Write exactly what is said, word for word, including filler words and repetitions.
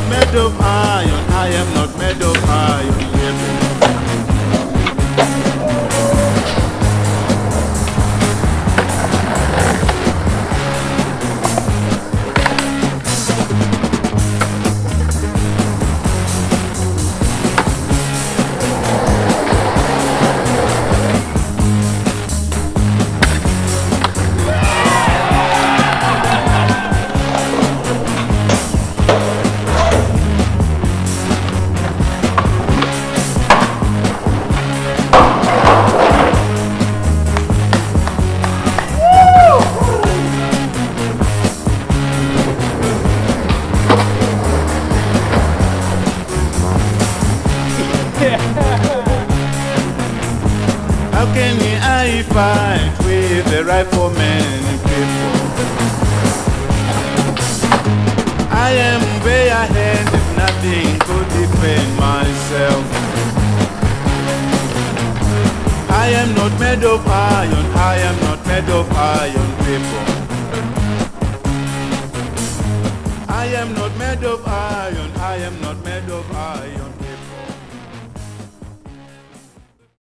not made of iron. I am not made of iron. Yeah. How can I fight with the riflemen people? I am way ahead if nothing could defend myself. I am not made of iron, I am not made of iron people. I am not made of iron, I am not made of iron.